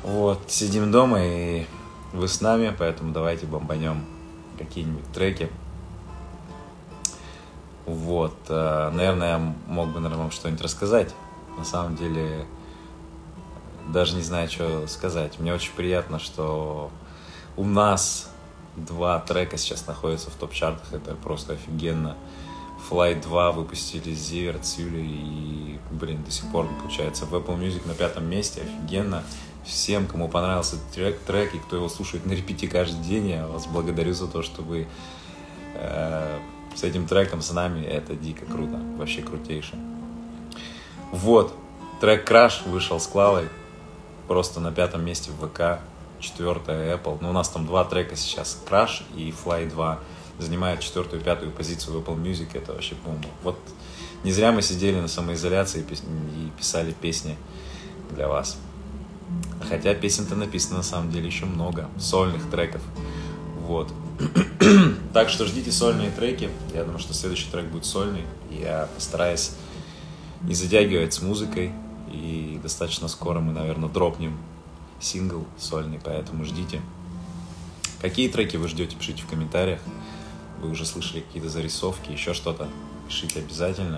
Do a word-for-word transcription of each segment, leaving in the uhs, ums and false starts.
Вот, сидим дома, и вы с нами, поэтому давайте бомбанем какие-нибудь треки. Вот, наверное, я мог бы, наверное, вам что-нибудь рассказать. На самом деле, даже не знаю, что сказать. Мне очень приятно, что у нас два трека сейчас находятся в топ-чартах. Это просто офигенно. Flight два выпустили Зиверт с Юлей, и, блин, до сих пор, получается, в Apple Music на пятом месте. Офигенно. Всем, кому понравился этот трек, трек и кто его слушает на репите каждый день, я вас благодарю за то, что вы э, с этим треком с нами. Это дико круто. Вообще крутейшее. Вот. Трек Crash вышел с Клавой. Просто на пятом месте в ВК. Четвертая Apple. Ну, у нас там два трека сейчас. Crash и Fly два. Занимают четвертую и пятую позицию в Apple Music. Это вообще бомба. Вот не зря мы сидели на самоизоляции и писали песни для вас. Хотя песен-то написано на самом деле еще много. Сольных треков. Вот. Так что ждите сольные треки. Я думаю, что следующий трек будет сольный. Я постараюсь не затягивать с музыкой. И достаточно скоро мы, наверное, дропнем сингл сольный. Поэтому ждите. Какие треки вы ждете, пишите в комментариях. Вы уже слышали какие-то зарисовки, еще что-то. Пишите обязательно.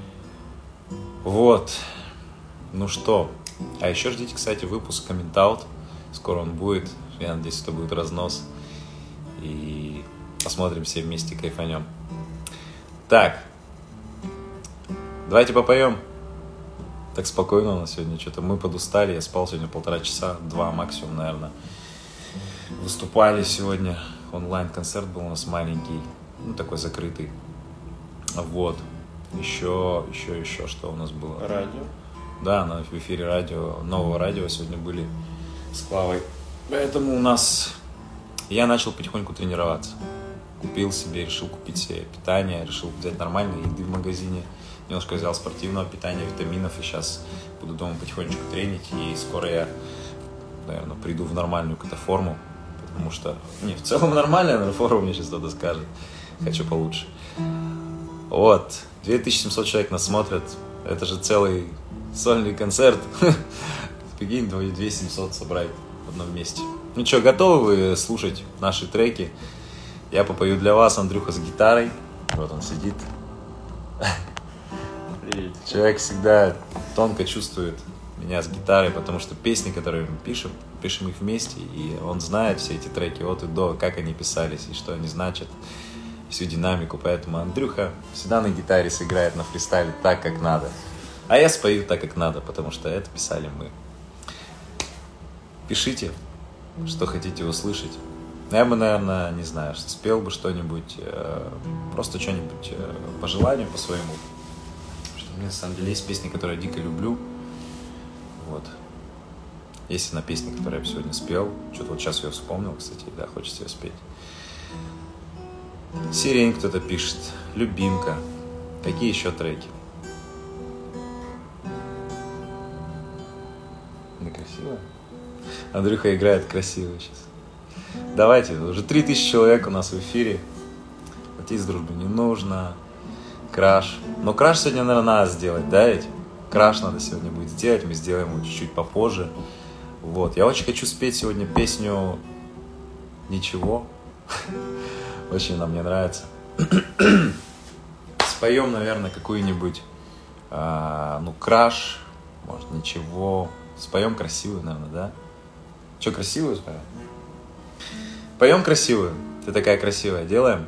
Вот. Ну что. А еще ждите, кстати, выпуск Comment Out. Скоро он будет. Я надеюсь, это будет разнос. И посмотрим все вместе, кайфанем. Так. Давайте попоем. Так спокойно у нас сегодня. Что-то мы подустали. Я спал сегодня полтора часа. Два максимум, наверное. Выступали сегодня. Онлайн-концерт был у нас маленький. Ну, такой закрытый. Вот. Еще, еще, еще что у нас было? Радио. Да, на в эфире радио, нового радио сегодня были с Клавой. Поэтому у нас... Я начал потихоньку тренироваться. Купил себе, решил купить себе питание, решил взять нормальные еды в магазине. Немножко взял спортивного питания, витаминов. И сейчас буду дома потихонечку тренить. И скоро я, наверное, приду в нормальную какую-то форму. Потому что... Не, в целом нормальная, наверное, форма, мне сейчас кто-то скажет. Хочу получше. Вот. две тысячи семьсот человек нас смотрят. Это же целый... сольный концерт. Прикинь, две тысячи семьсот собрать в одном месте. Ну что, готовы вы слушать наши треки? Я попою для вас. Андрюха с гитарой. Вот он сидит. Привет. Человек всегда тонко чувствует меня с гитарой, потому что песни, которые мы пишем, пишем их вместе, и он знает все эти треки от и до, как они писались и что они значат, всю динамику. Поэтому Андрюха всегда на гитаре сыграет на фристайле так, как надо. А я спою так, как надо, потому что это писали мы. Пишите, что хотите услышать. Я бы, наверное, не знаю, спел бы что-нибудь, просто что-нибудь по желанию, по своему. Потому что у меня, на самом деле, есть песни, которые я дико люблю. Вот. Есть одна песня, которую я сегодня спел. Что-то вот сейчас ее вспомнил, кстати, да, хочется ее спеть. Сирень кто-то пишет, Любимка. Какие еще треки? Красиво. Андрюха играет красиво сейчас. Давайте, уже три тысячи человек у нас в эфире. Платить с дружбы не нужно. Краш. Но краш сегодня, наверное, надо сделать, да, ведь? Краш надо сегодня будет сделать. Мы сделаем его чуть-чуть попозже. Вот. Я очень хочу спеть сегодня песню «Ничего». Очень она мне нравится. Споем, наверное, какую-нибудь, а, ну, краш, может, «Ничего». Споем красивую, наверное, да? Че, красивую споем? Поем красивую. Ты такая красивая. Делаем?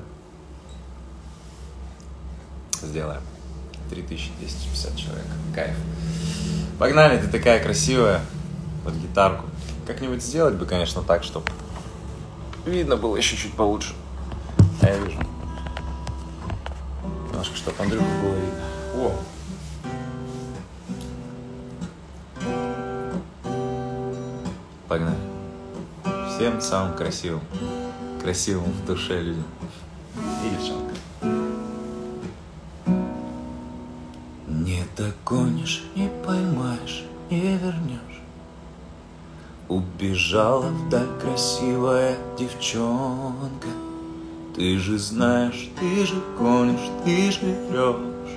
Сделаем. три тысячи двести пятьдесят человек. Кайф. Погнали, ты такая красивая. Вот гитарку. Как-нибудь сделать бы, конечно, так, чтобы видно было еще чуть получше. А я вижу. Немножко, чтобы Андрюху было видно. О! Погнали. Всем самым красивым. Красивым в душе людям. И девчонка. Не догонишь, не поймаешь, не вернешь. Убежала вдаль красивая девчонка. Ты же знаешь, ты же гонишь, ты же врешь.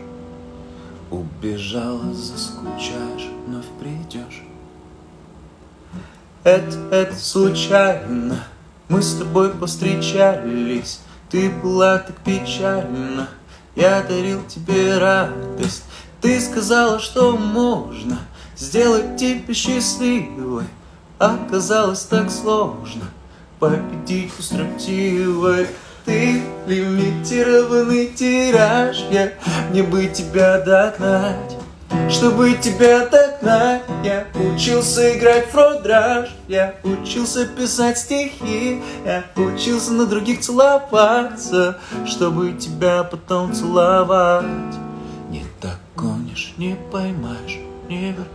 Убежала, заскучаешь, вновь придешь. это, это случайно. Мы с тобой повстречались, ты была так печальна. Я дарил тебе радость, ты сказала, что можно сделать тебя счастливой. Оказалось так сложно победить у строптивой. Ты лимитированный тираж, я мне бы тебя догнать. Чтобы тебя догнать, я учился играть в фродраж. Я учился писать стихи, я учился на других целоваться, чтобы тебя потом целовать. Не догонишь, не поймаешь, не вернешь.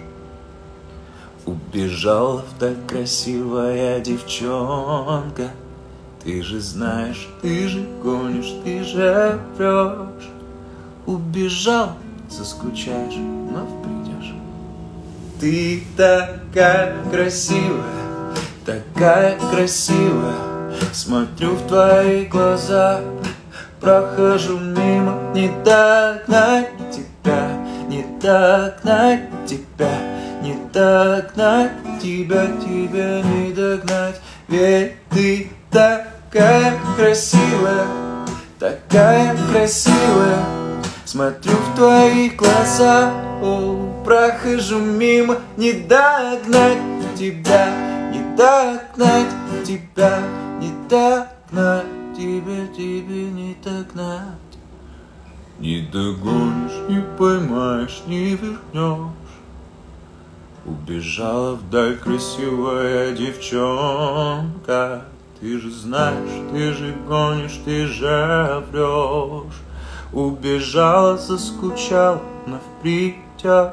Убежала вдаль красивая девчонка. Ты же знаешь, ты же гонишь, ты же врешь. Убежал, заскучаешь, вновь придешь. Ты такая красивая, такая красивая. Смотрю в твои глаза, прохожу мимо. Не догнать тебя, не догнать тебя, не догнать тебя, тебя не догнать. Ведь ты такая красивая, такая красивая. Смотрю в твои глаза, о, прохожу мимо. Не догнать тебя, не догнать тебя, не догнать тебя, тебе не догнать. Не догонишь, не поймаешь, не вернешь. Убежала вдаль красивая девчонка. Ты же знаешь, ты же гонишь, ты же врешь. Убежала, заскучала, вновь придешь.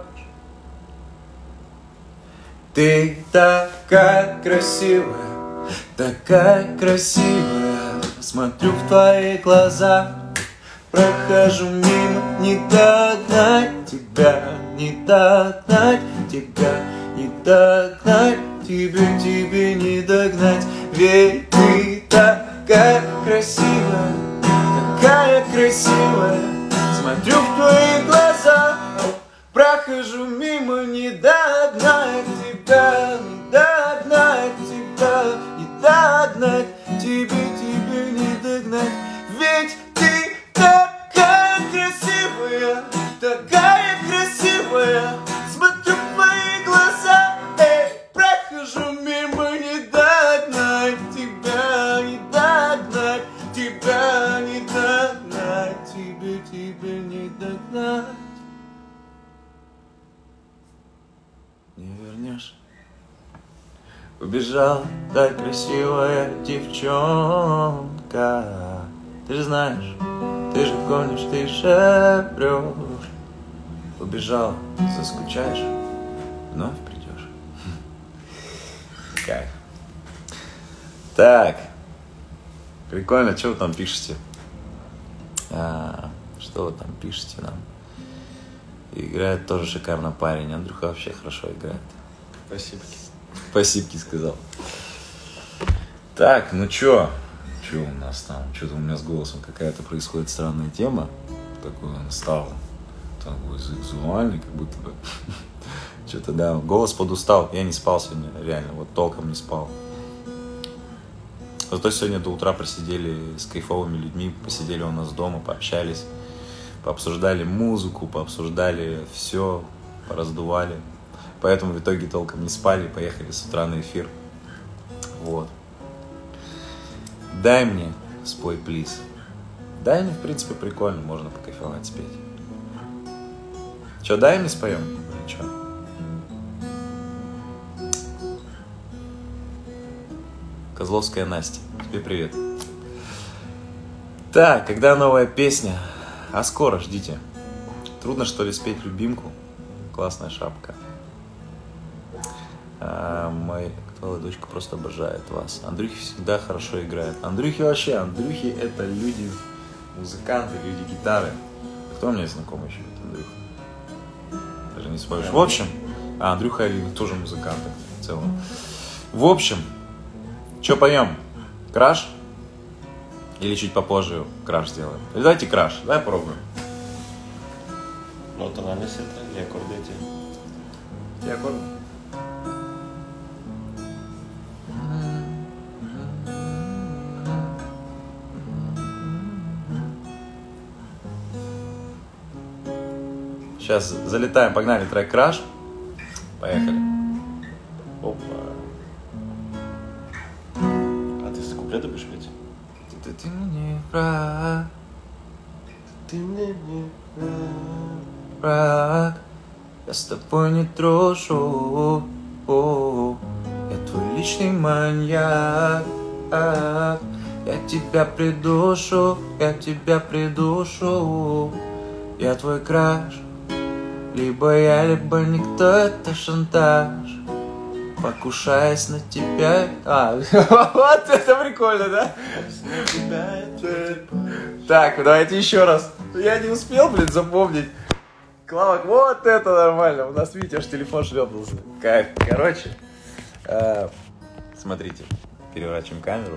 Ты такая красивая, такая красивая. Смотрю в твои глаза, прохожу мимо. Не догнать тебя, не догнать тебя, не догнать тебя, тебе не догнать. Ведь ты такая красивая, такая красивая. Смотрю в твои глаза, прохожу мимо. Не догнать тебя, не догнать тебя, не догнать тебе, тебе не догнать. Ведь ты такая красивая, такая красивая. Смотрю в твои глаза, эй, прохожу мимо. Не догнать тебя, не догнать тебя, не догнать тебе, тебе не догнать. Не вернешь. Убежала та красивая девчонка. Ты же знаешь, ты же гонишь, ты же врешь. Убежала, заскучаешь, вновь придешь. Кайф. Так. Прикольно, что вы там пишете? А, что вы там пишете нам? Играет тоже шикарно парень. Андрюха вообще хорошо играет. Спасибо. Спасибо, сказал. Так, ну чё? Чё у нас там? Что-то у меня с голосом какая-то происходит странная тема. Такой он стал такой сексуальный, как будто бы. Что-то, да, голос подустал. Я не спал сегодня, реально, вот толком не спал. Зато сегодня до утра просидели с кайфовыми людьми, посидели у нас дома, пообщались, пообсуждали музыку, пообсуждали все, пораздували. Поэтому в итоге толком не спали, поехали с утра на эфир. Вот. Дай мне, спой, плиз. Дай мне, в принципе, прикольно, можно покайфовать, спеть. Че, дай мне споем? Или че? Козловская Настя, тебе привет. Так, когда новая песня? А скоро, ждите. Трудно, что ли, спеть любимку? Классная шапка. А, моя твоя дочка просто обожает вас. Андрюхи всегда хорошо играет. Андрюхи вообще, Андрюхи это люди, музыканты, люди гитары. Кто у меня знакомый еще? Это Андрюха. Даже не вспомнишь. В общем, а Андрюха тоже музыканты в целом. В общем, что поем? Краш? Или чуть попозже краш сделаем? Или давайте краш, давай попробуем. Ну, тональность это, и аккорды эти. Те аккорды? Сейчас залетаем, погнали, трек «Краш». Поехали. Опа. А ты с куплета будешь петь? Ты, ты, ты мне враг, Ты мне не враг, я с тобой не дружу. О, я твой личный маньяк. Я тебя придушу, я тебя придушу. Я твой краш. Либо я, либо никто, это шантаж. Покушаясь на тебя. А, вот это прикольно, да? Так, давайте еще раз. Я не успел, блин, запомнить. Клава, вот это нормально. У нас, видите, аж телефон шлепнулся. Кайф. Короче, э, смотрите, переворачиваем камеру.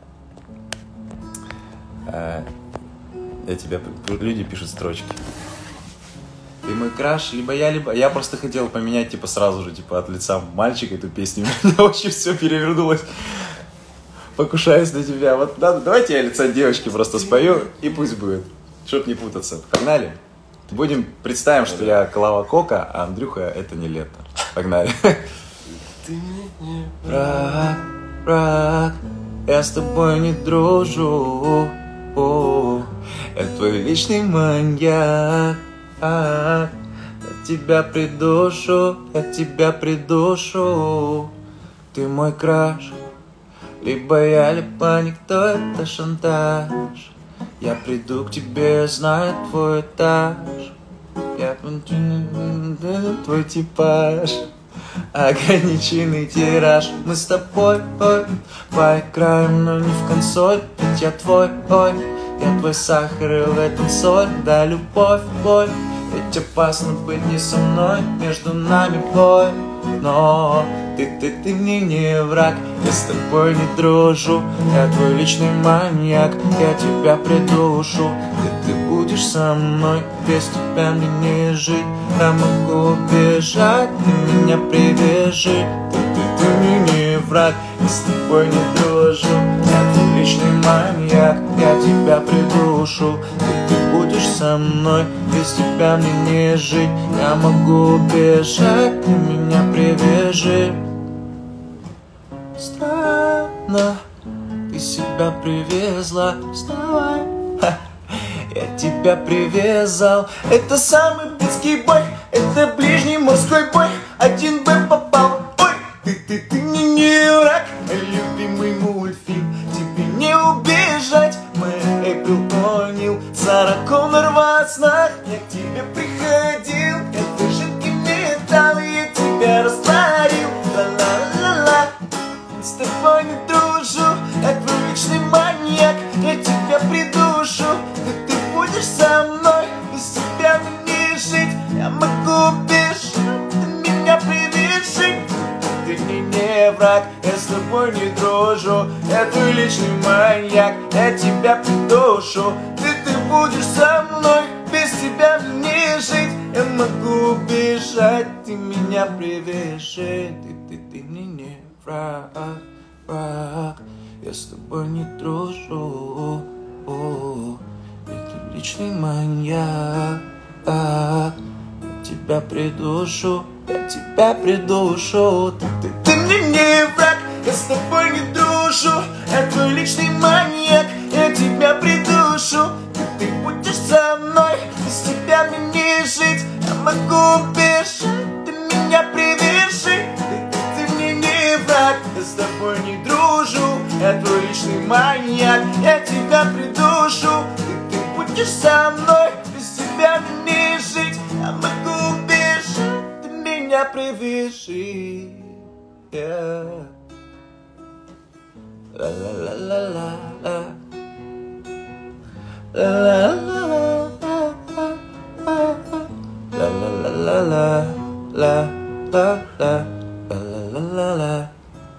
Э, я тебя... Люди пишут строчки. Ты мой краш, либо я, либо... Я просто хотел поменять, типа, сразу же, типа, от лица мальчика эту песню. У меня вообще все перевернулось. Покушаюсь на тебя. Вот надо... Давайте я лица девочки просто спою, и пусть будет. Чтоб не путаться. Погнали. Будем... Представим, что я Клава Кока, а Андрюха — это не лето. Погнали. Ты мне не Враг, враг, я с тобой не дружу. О, я твой личный маньяк. Я тебя придушу, я тебя придушу. Ты мой краш. Либо я, либо никто, это шантаж. Я приду к тебе, знаю твой этаж. Я твой типаж. Ограниченный тираж. Мы с тобой, ой, поиграем, но не в консоль. Ведь я твой, ой, я твой сахар, и в этом соль. Да, любовь, бой. Ведь опасно быть не со мной, между нами бой. Но ты, ты, ты мне не враг, я с тобой не дружу. Я твой личный маньяк, я тебя придушу. Ты, ты будешь со мной, без тебя мне не жить. Я могу убежать, ты меня привяжи. Ты, ты, ты мне не враг, я с тобой не дружу. Я твой личный маньяк, я тебя придушу. Ты, ты будешь со мной, без тебя мне не жить. Я могу убежать, ты меня привяжи. Странно, ты себя привезла. Вставай, ха, я тебя привязал. Это самый близкий бой, это ближний морской бой. Один бы попал, ой, ты, ты, ты мне не враг. Любимый мультфильм, тебе не убежать. Мы Эйприл О'Нил, Сара Коннор во снах. Я к тебе приходил, как ты жидкий металл, и я тебя растворил. Ла-ла-ла-ла. С тобой не дружу, я твой личный маньяк, я тебя придушу. Ты, ты будешь со мной, без тебя мне не жить. Я могу убежать, ты меня привяжи. Ты мне не враг, я с тобой не дружу. Я твой личный маньяк, я тебя придушу. Ты, ты будешь со мной, без тебя мне не жить. Я могу убежать, ты меня привяжи. Ты, ты, ты мне не враг, враг, я с тобой не дружу. О, я твой личный маньяк, я тебя придушу. Я тебя придушу. Ты, ты, ты мне не враг, я с тобой не дружу. Я твой личный маньяк, я тебя придушу. Ты, ты будешь со мной, без тебя мне не жить. Я могу убежать, ты меня привяжи. Ты, ты, ты мне не враг, я с тобой не дружу. Я твой личный маньяк, я тебя придушу. Ты, ты будешь со мной, без тебя мне не жить. Я могу убежать, ты меня привяжи. Yeah. La la la la la la. La la la la la la la la la la la la la la.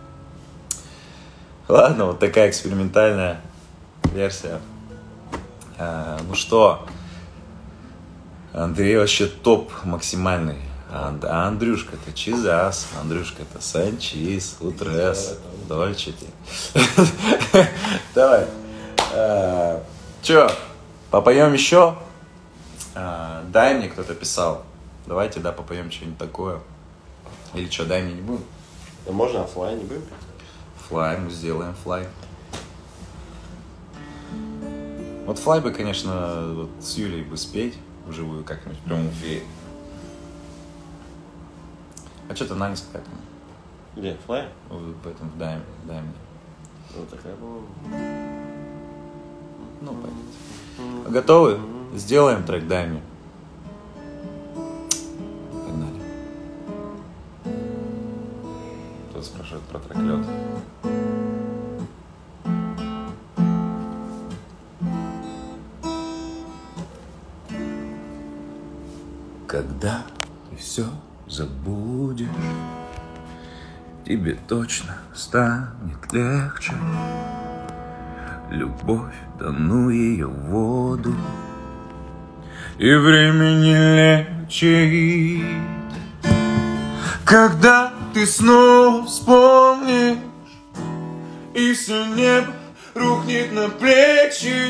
Ладно, вот такая экспериментальная версия. А, ну что, Андрей вообще топ максимальный. А Андрюшка-то Чизас, Андрюшка-то Санчиз, Утрес, Дольчити. Давай. Че, попоем еще? Дай мне, кто-то писал. Давайте, да, попоем что-нибудь такое. Или что, дай мне не будем? Да можно оффлайн, не будем? Флай, мы сделаем флай. Вот флай бы, конечно, вот с Юлей бы спеть вживую как-нибудь в прямом эфире. А что-то на несколько там. Где? Флай? В этом, в Дайме, в Дайме. Ну, такая была. Ну, понятно. Готовы? Сделаем трек Дайме. Погнали. Кто спрашивает про трек «Лёд». Когда ты все забудешь, тебе точно станет легче. Любовь, да ну ее в воду, и время не лечит. Когда ты снова вспомнишь, и все небо рухнет на плечи,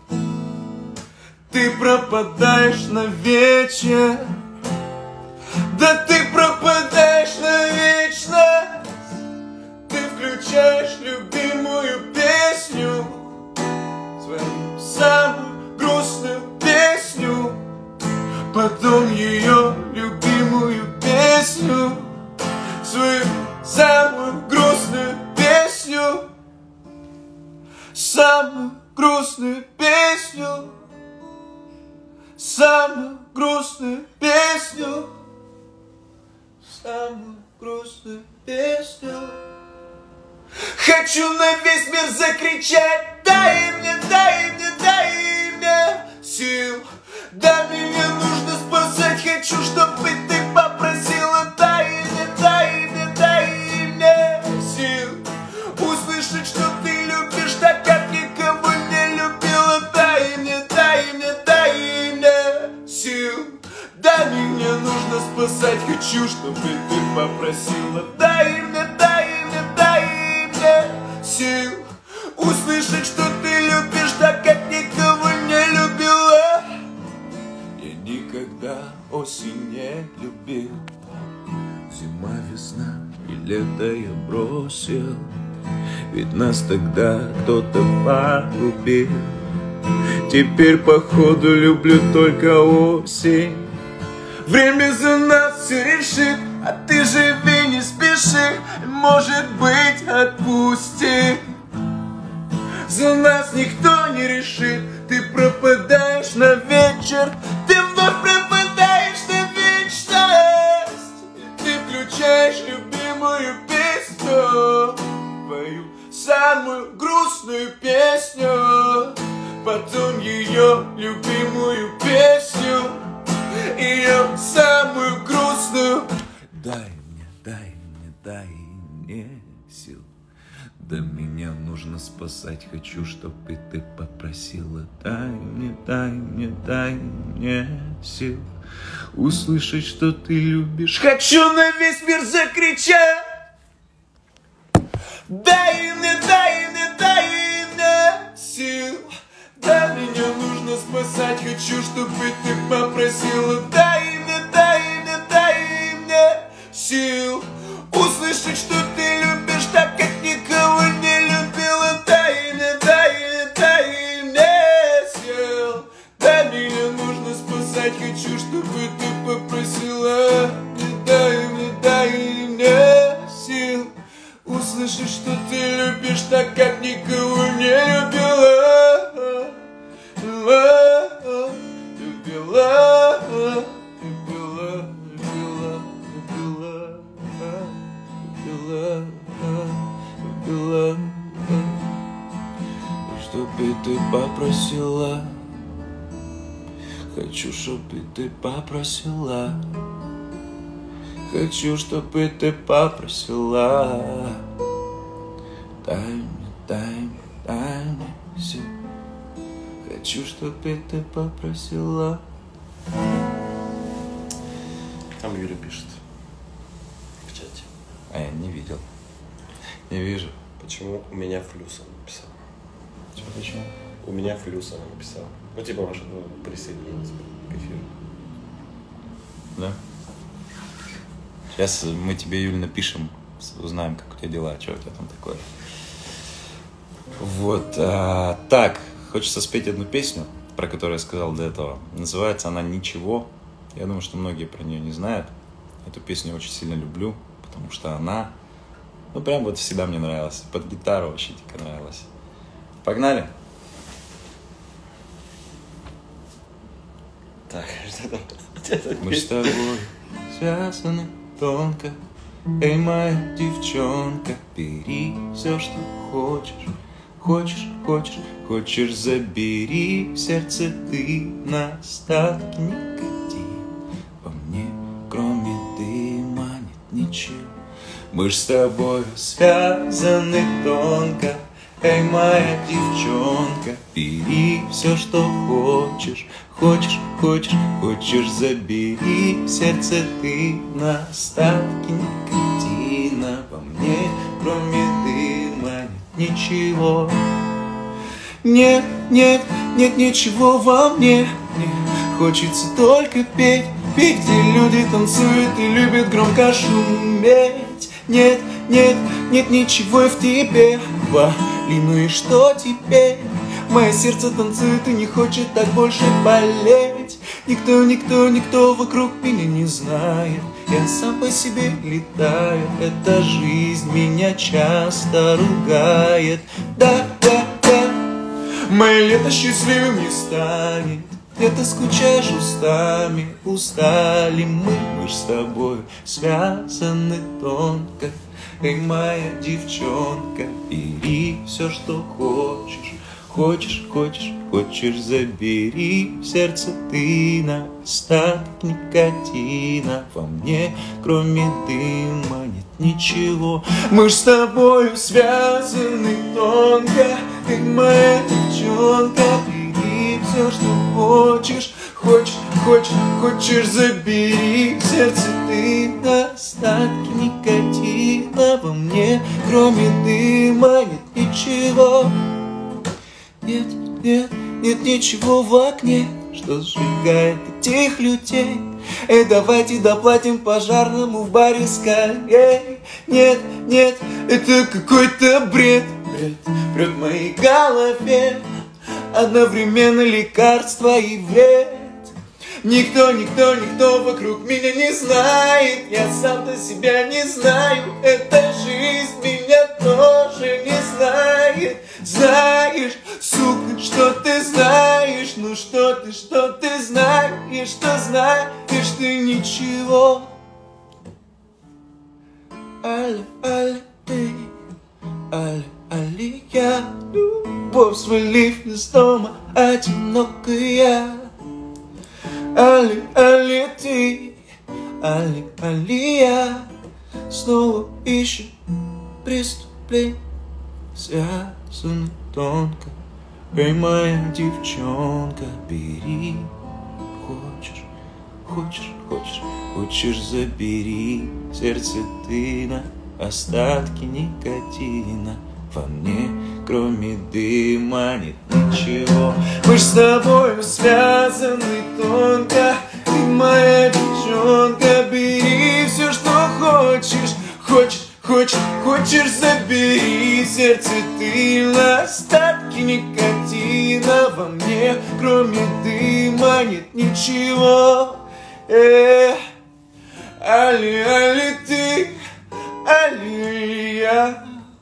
ты пропадаешь на вечер. Да ты пропадаешь навечно. Ты включаешь любимую песню, свою самую грустную песню, потом ее любимую песню, свою самую грустную песню, самую грустную песню, самую грустную песню, самую грустную песню. Хочу на весь мир закричать: дай мне, дай мне, дай мне сил. Да, меня нужно спасать, хочу, чтобы ты попросила: дай мне, дай мне, дай мне сил. Услышать, что ты любишь так, как никого не любила. Дай мне, дай мне, дай мне сил. Да, меня нужно спасать, хочу, чтобы ты попросила: дай мне, дай мне, дай мне сил. Услышать, что ты любишь так, как никого не любила. Я никогда осень не любил. Зима, весна и лето я бросил, ведь нас тогда кто-то погубил. Теперь походу люблю только осень. Время за нас все решит, а ты живи, не спеши. Может быть, отпусти. За нас никто не решит. Ты пропадаешь на вечер, ты вновь пропадаешь на вечность. И ты включаешь любимую песню, твою самую грустную песню, потом ее любимую песню, ее самую грустную. Дай мне, дай мне, дай мне сил. Да меня нужно спасать, хочу, чтобы ты попросила: дай мне, дай мне, дай мне сил. Услышать, что ты любишь, хочу на весь мир закричать: дай мне, дай мне, дай мне сил. Да, меня нужно спасать, хочу, чтобы ты попросила: дай мне, дай мне, дай мне сил. Услышать, что ты любишь так, как никого не любила. Дай мне, дай мне, дай мне сил. Да, меня нужно спасать, хочу, чтобы ты попросила: дай мне, дай мне сил. Услышать, что ты любишь так, как никого не любила. Любила, любила, любила, любила, любила, любила, чтобы ты попросила. Хочу, чтобы ты попросила. Хочу, чтобы ты попросила. Дай мне, дай мне, дай мне сил. Хочу, чтобы ты попросила. Там Юля пишет в чате. А я не видел. Не вижу. Почему у меня флюс она написала? Почему? Почему? У меня флюс она написала. Ну, типа, ваша ну, присоединилась к эфиру. Да? Сейчас мы тебе, Юль, напишем, узнаем, как у тебя дела, что у тебя там такое. Вот. А, так, хочется спеть одну песню, про которую я сказал до этого. Называется она «Ничего». Я думаю, что многие про нее не знают. Эту песню я очень сильно люблю, потому что она, ну, прям вот всегда мне нравилась. Под гитару вообще дико нравилась. Погнали! Так, что там? Мы с тобой связаны тонко. Эй, моя девчонка, бери все, что хочешь. Хочешь, хочешь, хочешь, забери. В сердце ты на остатки никотин. Во мне, кроме дыма, нет ничего. Мы ж с тобой связаны тонко. Эй, моя девчонка, бери все, что хочешь. Хочешь, хочешь, хочешь, забери. В сердце ты на остатки никотина. Во мне, кроме дыма, нет ничего. Нет, нет, нет ничего во мне. Мне хочется только петь, петь, где люди танцуют и любят громко шуметь. Нет, нет, нет ничего и в тебе, Вали, ну и что теперь? Мое сердце танцует и не хочет так больше болеть. Никто, никто, никто вокруг меня не знает. Я сам по себе летаю. Эта жизнь меня часто ругает. Да, да, да. Мое лето счастливым не станет. Где-то скучаешь устами. Устали мы, мы ж с тобой связаны тонко. Эй, моя девчонка, бери все, что хочешь. Хочешь, хочешь, хочешь, забери. В сердце ты на остаток никотина. Во мне, кроме дыма, нет ничего. Мы ж с тобою связаны тонко. Ты моя девчонка, бери все, что хочешь. Хочешь, хочешь, хочешь, забери. В сердце ты на остатки никотина. Во мне, кроме дыма, нет ничего. Нет, нет, нет ничего в окне, что сжигает этих людей. Эй, давайте доплатим пожарному в баре скорей. Нет, нет, это какой-то бред. Бред, бред в моей голове. Одновременно лекарство и вред. Никто, никто, никто вокруг меня не знает. Я сам-то себя не знаю. Эта жизнь меня тоже не знает. Знаешь, сука, что ты знаешь? Ну что ты, что ты знаешь? Что знаешь ты ничего? Алле, алле, ты, алле, алле, я. Любовь свалив из дома, одинокая. Али, али ты, али, али я. Снова ищем преступление, связаны тонко. Эй, моя девчонка, бери. Хочешь, хочешь, хочешь, хочешь, забери. В сердце ты на остатки никотина. Во мне, кроме дыма, нет ничего. Мы ж с тобой связаны тонко. Ты моя девчонка, бери все, что хочешь. Хочешь, хочешь, хочешь, забери. В сердце ты на остатки никотина. Во мне, кроме дыма, нет ничего. Эх, али, али ты, али я.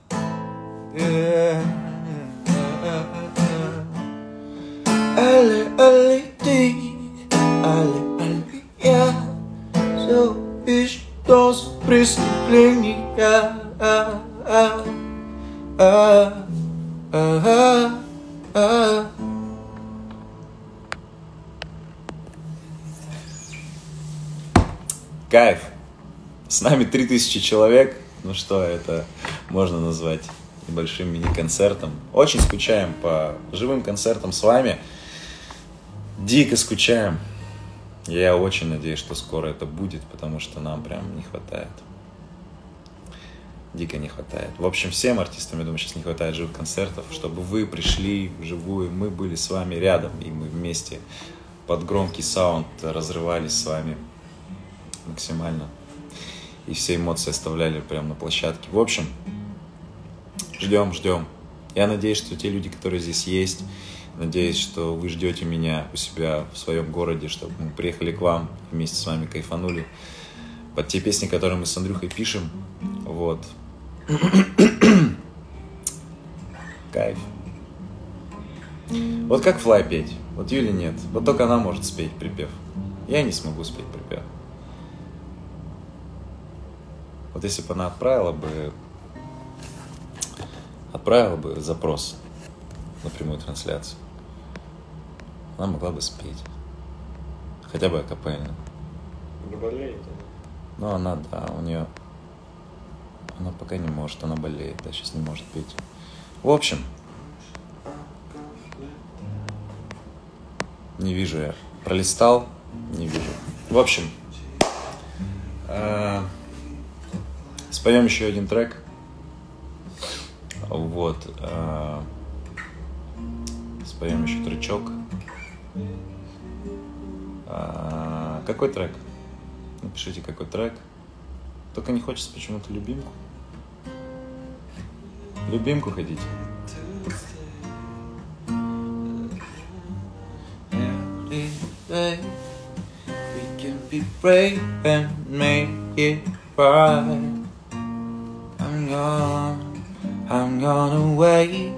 Алле, алле ты, алле, алле я. Все ищу дозу преступления. А, а, а, а, а. Кайф. С нами три тысячи человек. Ну что, это можно назвать небольшим мини-концертом. Очень скучаем по живым концертам с вами. Дико скучаем. Я очень надеюсь, что скоро это будет, потому что нам прям не хватает. Дико не хватает. В общем, всем артистам, я думаю, сейчас не хватает живых концертов, чтобы вы пришли вживую, мы были с вами рядом, и мы вместе под громкий саунд разрывались с вами максимально. И все эмоции оставляли прямо на площадке. В общем, ждем, ждем. Я надеюсь, что те люди, которые здесь есть, надеюсь, что вы ждете меня у себя в своем городе, чтобы мы приехали к вам, вместе с вами кайфанули под те песни, которые мы с Андрюхой пишем. Вот. Кайф. Вот как Fly петь? Вот Юли нет. Вот только она может спеть припев. Я не смогу спеть припев. Вот если бы она отправила бы отправила бы запрос на прямую трансляцию, она могла бы спеть. Хотя бы акапельно. Она болеет? Но она, да, у нее... Она пока не может, она болеет, да, сейчас не может петь. В общем, не вижу я. Пролистал, не вижу. В общем, э, споем еще один трек. Вот. Э, споем еще тречок. Э, какой трек? Напишите, какой трек. Только не хочется почему-то любимку. Любимку хотите? We can be brave and make it right. I'm gonna, I'm gonna wait.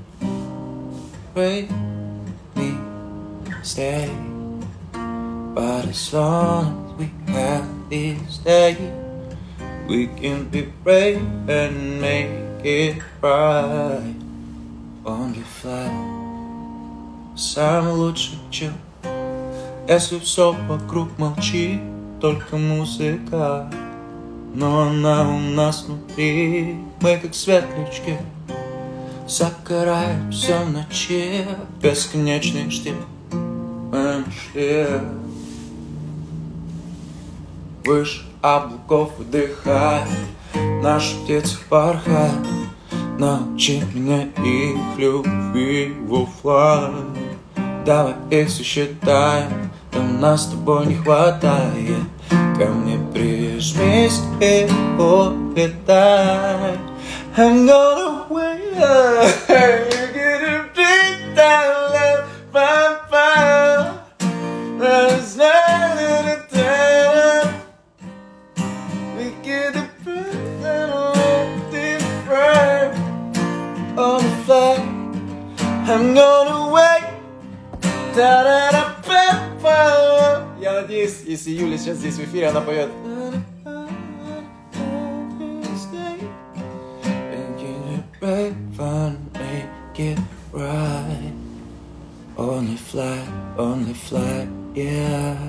Wait me, stay. But as long as we have this day, we can be brave and make it right. On the fly, самый лучший чел. Если все вокруг молчит, только музыка, но она у нас внутри. Мы как светлячки, загораемся в ночи, бесконечный штиль. Мы нашли выше облаков выдыхает, наши птицы порхают. Научи меня их любви в оффлайн. Давай их сосчитаем, там нас с тобой не хватает. Ко мне прижмись и улетай. I'm gonna wait. You get a big down, let my fire. There's nothing to tell. We get a big down, different. On the fly, I'm gonna wait. Я надеюсь, если Юля сейчас здесь в эфире, она поет. Only fly, only fly, yeah.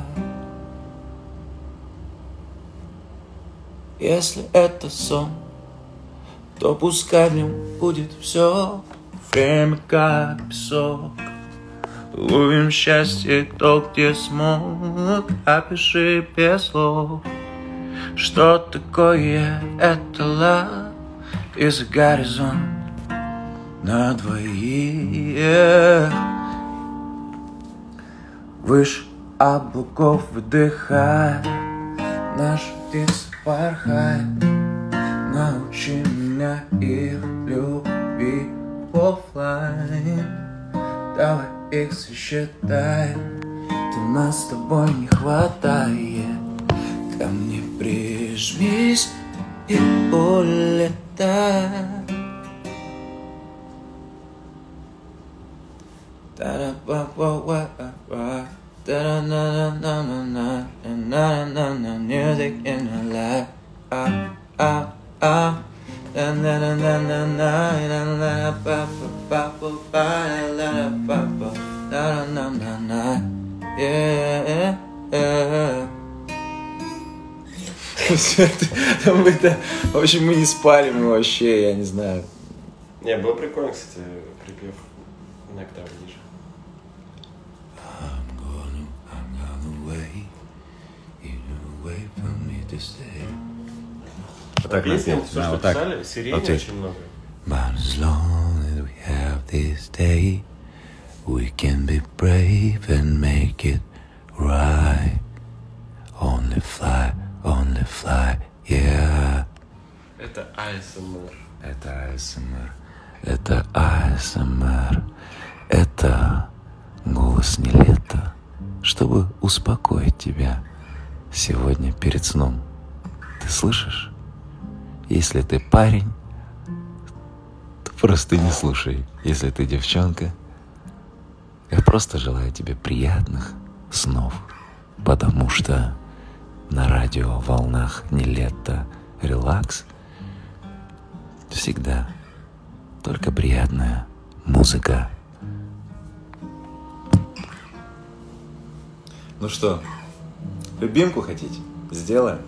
Если это сон, то пускай в нем будет все. Время как песок. Ловим счастье то, где смог. Опиши без слов, что такое это love. И за горизонт на двоих. Выше облаков выдыхает, наши птицы порхают. Научи меня их любви в оффлайн. Давай их сосчитаем, то нас с тобой не хватает. Ко мне прижмись и улетай. Та-да-ба-ба-ба-ба, та-да-на-на-на-на-на, на-на-на-на, music in my life. Ah, ah, ah. Na na na na na na na pa pa pa pa la pa pa na na na na yeah yeah. В общем, мы не спали, мы вообще, я не знаю. Не, было прикольно, кстати, припев на октаву ниже. I'm gonna, I'm gonna wait, you wait for me to stay. Вот так песням, напеть. все, Да, что вот так. писали, сирени Вот очень много. But as long as we have this day, we can be brave and make it right. Only fly, fly, yeah. Это а эс эм эр. Это а эс эм эр. Это а эс эм эр. Это голос Нилетто, чтобы успокоить тебя сегодня перед сном. Ты слышишь? Если ты парень, то просто не слушай. Если ты девчонка, я просто желаю тебе приятных снов, потому что на радио волнах Нилетто релакс всегда только приятная музыка. Ну что, любимку хотите? Сделаем.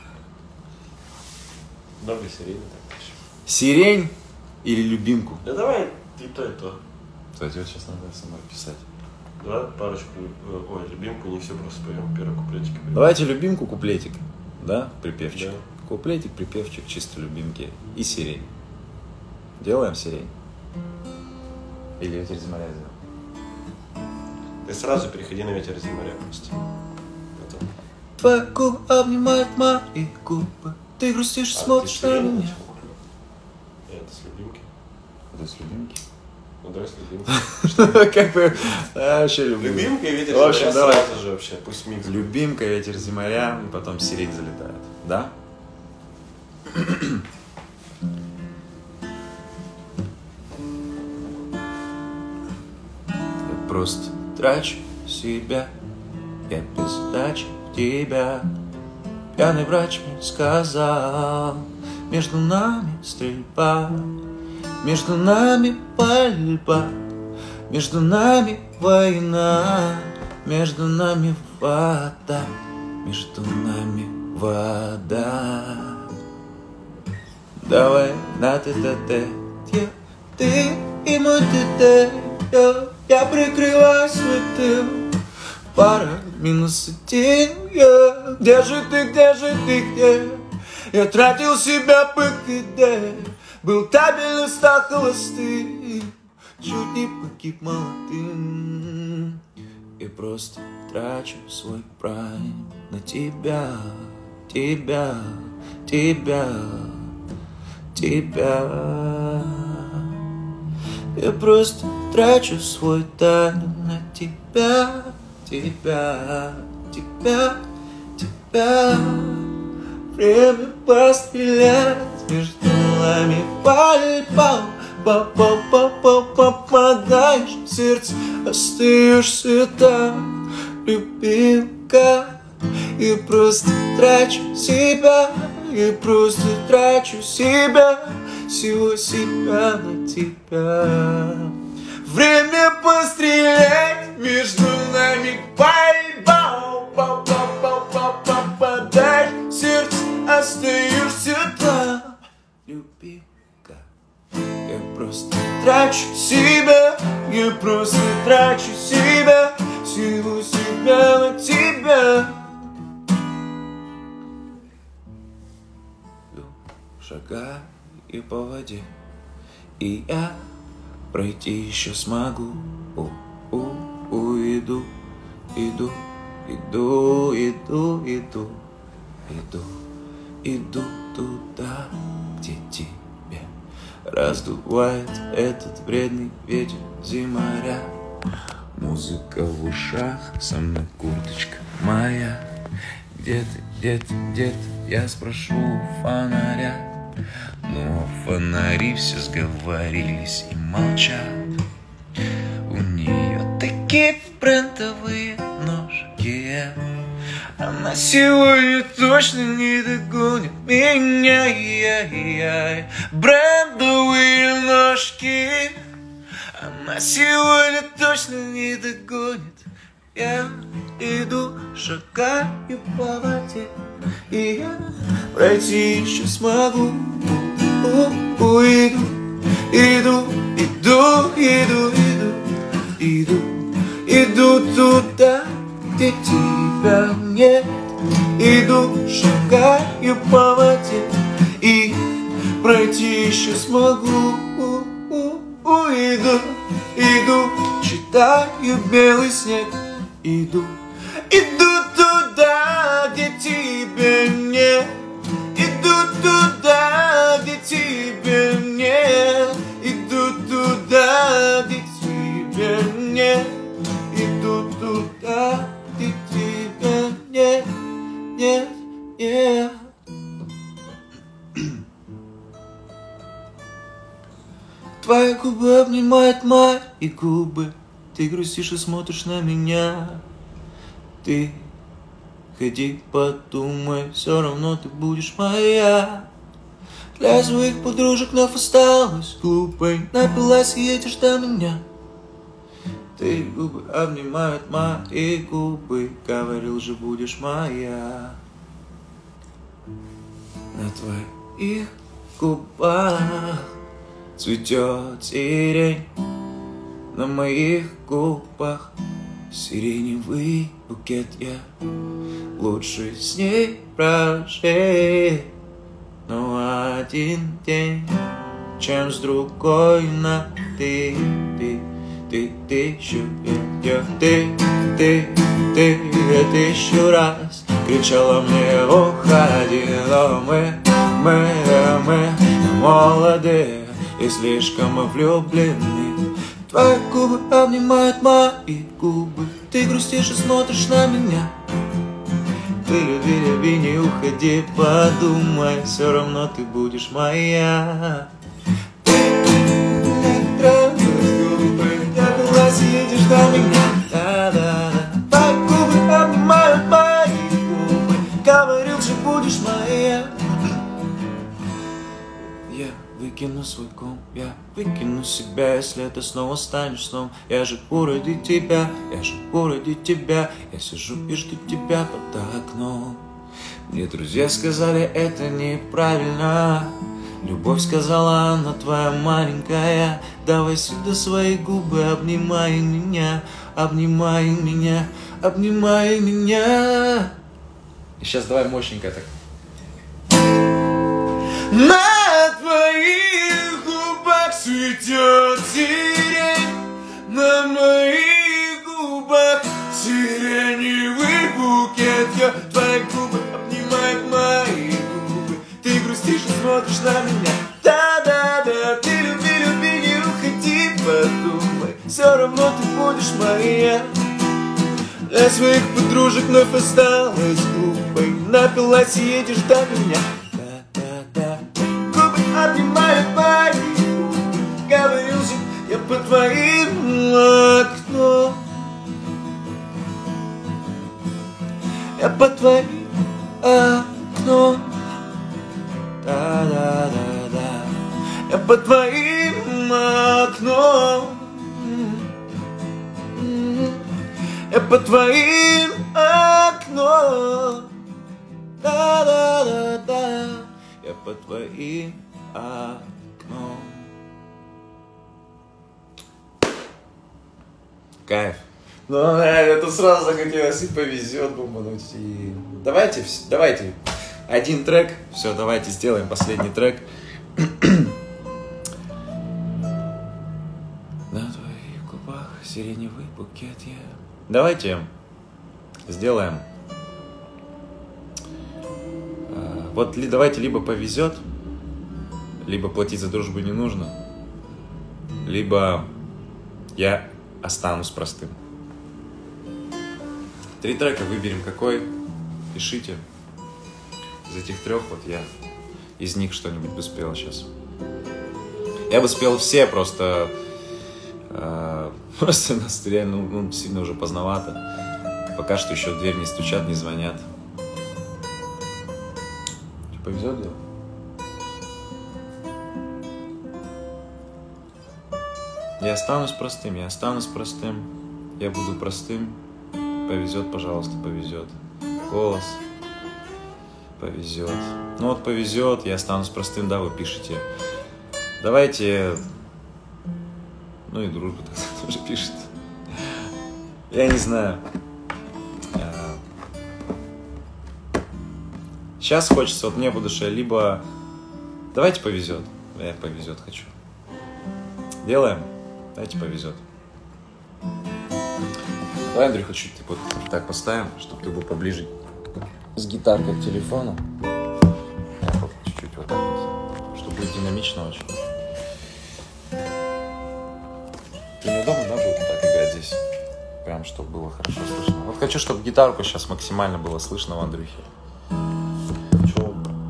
Много сирени так пишем. Сирень или любимку? Да давай и то, и то. Кстати, вот сейчас надо самой писать. Давай парочку, ой, любимку, не все просто поем, первый куплетик. Давайте любимку, куплетик, да, припевчик. Да. Куплетик, припевчик, чисто любимки и сирень. Делаем сирень? Или ветер из моря сделаем? Ты сразу переходи на ветер из моря просто. Потом. Твои губы обнимают мои губы. Ты грустишь, А, смотришь ты на сирень меня. начал? Это с любимки. Это с любимки? Ну давай с любимки. Как бы, вообще люблю. Любимка и ветер В общем, из моря давай. сразу же вообще, пусть микс. Любимка, ветер с моря, и потом сирень залетает. Да? Я просто трачу себя, я без дачи в тебя. Пьяный врач мне сказал, между нами стрельба, между нами пальба, между нами война, между нами вода, между нами вода. Давай на тет-а-тет, я, ты и мой тет, я, я прикрываю свой тыл. Пара минус один, я, где же ты, где же ты, где? Я тратил себя по КД, был табель листа холостых, чуть не погиб молодым. И просто трачу свой прайм на тебя, тебя, тебя, тебя. Я просто трачу свой тайм на тебя, тебя, тебя, тебя. Время пострелять между нами пальбом. Попадаешь в сердце, остаешься там, любимка. И просто трачу себя, и просто трачу себя, всего себя на тебя. Время пострелять между нами пальбом. Попадаешь в сердце, остаешься там, любимка. Я просто трачу себя, я просто трачу себя, всего себя на тебя. Шагаю по воде, и я пройти еще смогу. У, у, уйду, иду, иду, иду, иду, иду, иду туда, где тебя раздувает этот вредный ветер зиморя. Музыка в ушах, со мной курточка моя. Где ты, где ты, где ты, я спрошу у фонаря. Но фонари все сговорились и молчат. У нее такие брендовые ножки, она сегодня точно не догонит меня. Я-я-я. Брендовые ножки, она сегодня точно не догонит. Я иду, шагаю по воде, и я пройти еще смогу. Уйду, иду, иду, иду, иду, иду, иду туда, где тебя нет. Иду, шагаю по воде, и пройти еще смогу. Уйду, иду, читаю белый снег. Иду, иду туда, где тебя нет. туда, где тебя нет. Иду туда, где тебя нет. Иду туда, где тебя нет. Нет, нет. Твои губы обнимают мои губы. Ты грустишь и смотришь на меня. Ты ходи, подумай, все равно ты будешь моя. Для своих подружек вновь осталась глупой. Напилась и едешь до меня. Ты губы обнимают мои губы. Говорил же, будешь моя. На твоих губах цветет сирень. На моих губах сиреневый букет. Я лучше с ней прожить, но один день, чем с другой на ты, ты, ты, тысячу, я, ты, ты, ты, я тысячу раз кричала мне, уходи, но мы, мы, мы молоды и слишком мы влюблены. Твои губы обнимают мои губы. Ты грустишь и смотришь на меня. Ты люби, люби, не уходи, подумай, все равно ты будешь моя. Ты тронешь губы, напилась и едешь до меня. Да-да-да. Твои губы обнимают мои губы. Говорил же, будешь моя. Я выкину свой ком, я выкину себя, если это снова станешь сном. Я живу ради тебя, я живу ради тебя. Я сижу и жду тебя под окном. Мне друзья сказали, это неправильно. Любовь, сказала она, твоя маленькая. Давай сюда свои губы, обнимай меня, обнимай меня, обнимай меня. И сейчас давай мощненько так. На твоих губах цветет сирень. На моих губах сиреневый букет. Я, твои губы обнимают мои губы. Ты грустишь и смотришь на меня. Да-да-да. Ты люби, люби, не уходи, подумай, все равно ты будешь моя. Для своих подружек вновь осталась глупой. Напилась и едешь до меня. Обнимает мои губы. Говорил же, я по твоим окном. Я по твоим окном. Да-да-да-да. Я по твоим окном. Я по твоим окном. Да-да-да-да. Я по твоим окном. Кайф. Ну, это сразу захотелось и повезет бомбануть. И... Давайте, давайте. Один трек. Все, давайте сделаем последний трек. На твоих губах сиреневый букет я. Давайте сделаем. Вот ли, давайте либо повезет, либо платить за дружбу не нужно, либо я останусь простым. Три трека, выберем какой, пишите. Из этих трех вот я из них что-нибудь бы спел сейчас. Я бы спел все, просто э, просто нас реально ну, сильно уже поздновато. Пока что еще в дверь не стучат, не звонят. Повезет, да? Я останусь простым, я останусь простым. Я буду простым. Повезет, пожалуйста, повезет. Голос. Повезет. Ну вот повезет, я останусь простым, да, вы пишете. Давайте... Ну и дружба тоже пишет. Я не знаю. Сейчас хочется, вот мне по душе, либо давайте повезет. Я повезет хочу. Делаем? Давайте повезет. Давай, Андрюха, чуть вот так поставим, чтобы ты был поближе с гитаркой к телефону. Чуть-чуть вот. быть динамично очень. Ты неудобно, да, будет так играть здесь? Прям, чтобы было хорошо слышно. Вот хочу, чтобы гитарку сейчас максимально было слышно в Андрюхе. Чего?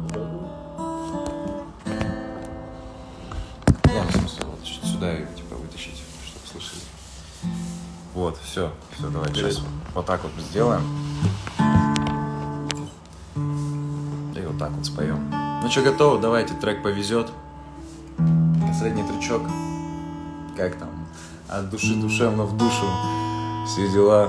Я, в смысле, вот чуть сюда ее, типа, вытащить, чтобы слышали. Вот, все, все, давай сейчас вот, вот так вот сделаем. И вот так вот споем. Ну что, готово? Давайте, трек повезет. Последний трючок. Как там? От души душевно в душу. Все дела.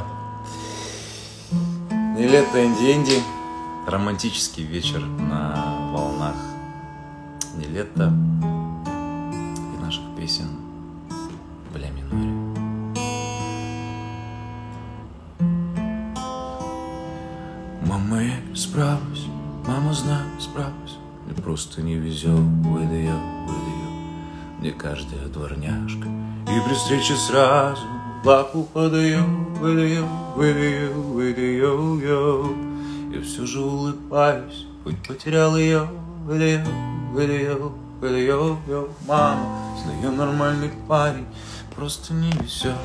Нилетто Энди-Энди. Романтический вечер на волнах Нилетто и наших песен в ля миноре. Мама, я справлюсь, мама, знаю, справлюсь. Мне просто не везет, выдаю, выдаю. Мне каждая дворняжка и при встрече сразу лапу подаю, выдаю, выдаю, выдаю, йоу. Я все же улыбаюсь, хоть потерял ее, выдаю, выдаю, выдаю, йоу. Мама, знаю, нормальный парень, просто не везет.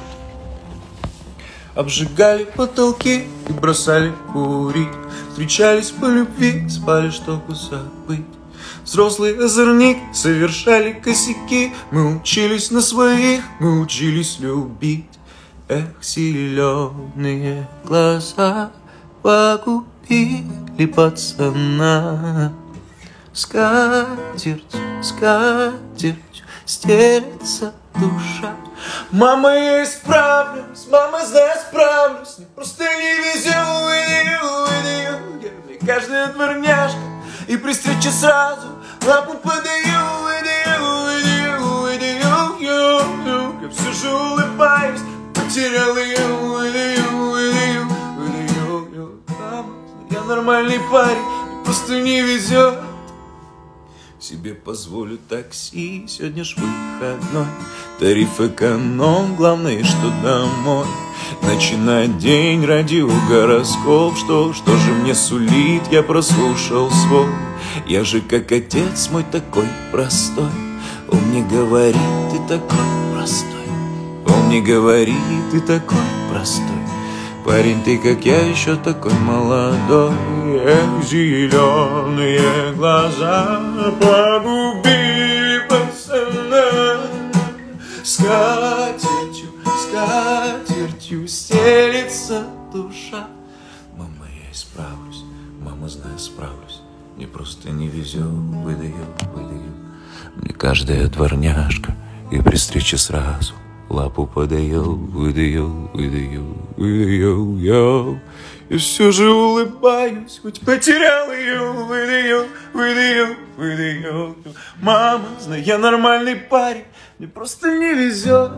Обжигали потолки и бросали курить. Встречались по любви, спали, чтобы забыть. Взрослый озорник, совершали косяки. Мы учились на своих, мы учились любить. Эх, зеленые глаза погубили пацана. Скатерть, скатерть стелется душа. Мама, я исправлюсь, мама, знаю, справлюсь. Мне просто не везет, выдаю, выдаю. Мне каждая дворняжка и при встрече сразу лапу подаю, выдаю, выдаю, выдаю. Я все же улыбаюсь, потерял ее, выдаю, выдаю, выдаю. Мама, я нормальный парень, мне просто не везет. Себе позволю такси, сегодня ж выходной. Тариф эконом, главное, что домой. Начинает день, радио, гороскоп. Что, что же мне сулит, я прослушал свой. Я же как отец мой такой простой. Он мне говорит, ты такой простой. Он мне говорит, ты такой простой. Парень, ты как я, еще такой молодой. Эх, зеленые глаза погубили пацана. Скатертью, скатертью стелится душа. Мама, я исправлюсь, мама, знаю, справлюсь. Мне просто не везет, выдаю, выдаю. Мне каждая дворняжка и при встрече сразу лапу подаю, выдаю, выдаю, выдаю, йоу. И все же улыбаюсь, хоть потерял ее, выдаю, выдаю, выдаю. Мама, знаю, я нормальный парень, мне просто не везет.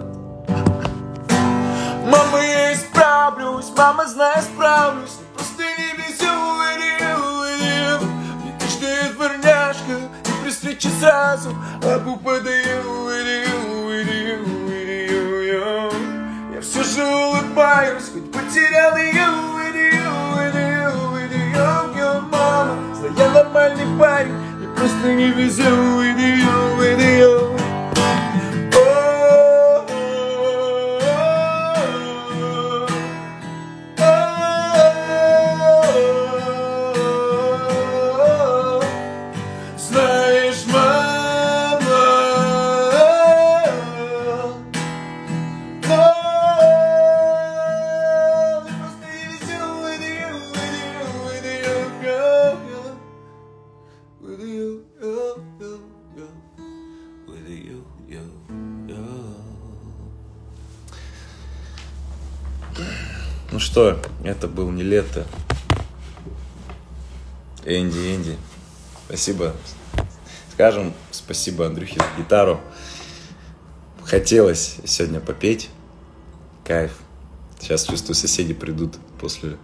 Мама, я исправлюсь, мама, знаю, справлюсь. Мне просто не везет, выдаю, выдаю. Мне каждая дворняжка и при встрече сразу лапу подаю, выдаю, выдаю. Я все же улыбаюсь, хоть потерял ее, выдаю, выдаю, выдаю. Мама, знаю, я нормальный парень, мне просто не везет, выдаю, выдаю. Знаешь, мама, ну что, это был Нилетто Энди-Энди. Спасибо. Скажем спасибо Андрюхе за гитару. Хотелось сегодня попеть. Кайф. Сейчас, чувствую, соседи придут после...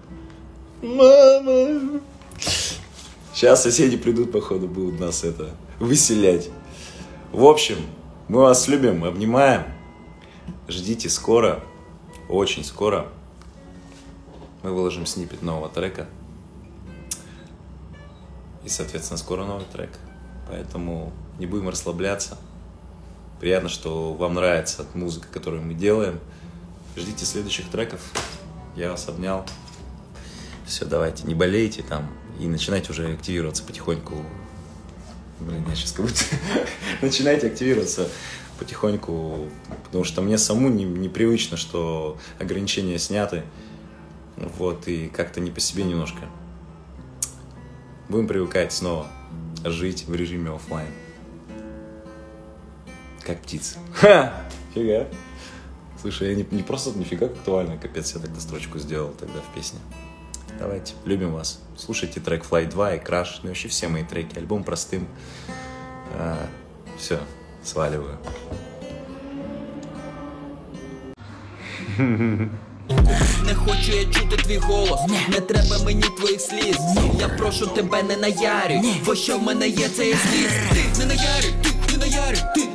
Мама! Сейчас соседи придут, походу, будут нас это выселять. В общем, мы вас любим, обнимаем. Ждите скоро, очень скоро. Мы выложим сниппет нового трека. И, соответственно, скоро новый трек. Поэтому не будем расслабляться. Приятно, что вам нравится музыка, которую мы делаем. Ждите следующих треков. Я вас обнял. Все, давайте, не болейте там и начинайте уже активироваться потихоньку. Блин, я сейчас как будто... Начинайте активироваться потихоньку, потому что мне самому не, непривычно, что ограничения сняты. Вот, и как-то не по себе немножко. Будем привыкать снова жить в режиме офлайн. Как птицы. Ха! Фига. Слушай, я не, не просто нифига актуально, капец, я тогда строчку сделал тогда в песне. Давайте, любим вас. Слушайте трек Fly два и Crash, ну и вообще все мои треки. Альбом простым. А, все, сваливаю. Не хочу я чути твій голос, не треба мені твоїх сліз. Я прошу тебе, не наярюй, бо що в мене є, це є злість. Ти не наярюй, ти не наярюй, ти